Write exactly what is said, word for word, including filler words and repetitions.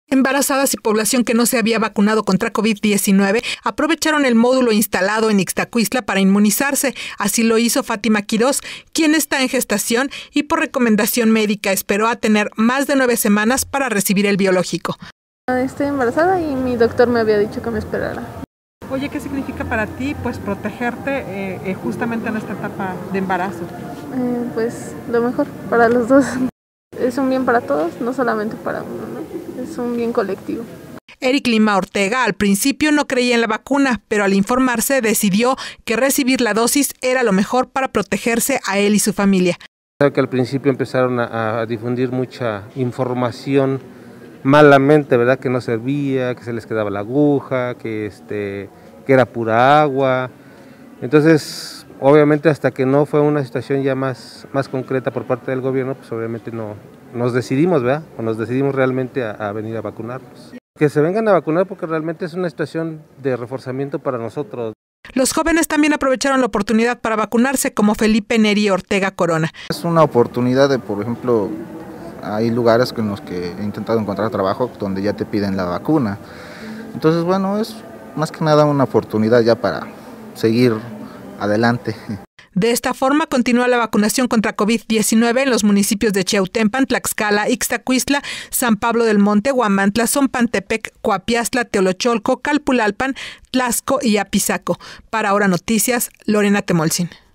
Embarazadas y población que no se había vacunado contra COVID diecinueve aprovecharon el módulo instalado en Ixtacuistla para inmunizarse. Así lo hizo Fátima Quirós, quien está en gestación y por recomendación médica esperó a tener más de nueve semanas para recibir el biológico. Estoy embarazada y mi doctor me había dicho que me esperara. Oye, ¿qué significa para ti pues protegerte eh, eh, justamente en esta etapa de embarazo? Eh, pues lo mejor para los dos. Es un bien para todos, no solamente para uno, ¿no? Es un bien colectivo. Eric Lima Ortega al principio no creía en la vacuna, pero al informarse decidió que recibir la dosis era lo mejor para protegerse a él y su familia. Sabe que al principio empezaron a, a difundir mucha información malamente, ¿verdad? Que no servía, que se les quedaba la aguja, que, este, que era pura agua. Entonces, obviamente hasta que no fue una situación ya más, más concreta por parte del gobierno, pues obviamente no nos decidimos, ¿verdad? O nos decidimos realmente a, a venir a vacunarnos. Que se vengan a vacunar porque realmente es una situación de reforzamiento para nosotros. Los jóvenes también aprovecharon la oportunidad para vacunarse, como Felipe Neri Ortega Corona. Es una oportunidad de, por ejemplo, hay lugares en los que he intentado encontrar trabajo donde ya te piden la vacuna. Entonces, bueno, es más que nada una oportunidad ya para seguir adelante. De esta forma continúa la vacunación contra COVID diecinueve en los municipios de Chiautempan, Tlaxcala, Ixtacuistla, San Pablo del Monte, Huamantla, Zompantepec, Coapiastla, Teolocholco, Calpulalpan, Tlaxco y Apizaco. Para Ahora Noticias, Lorena Temolsin.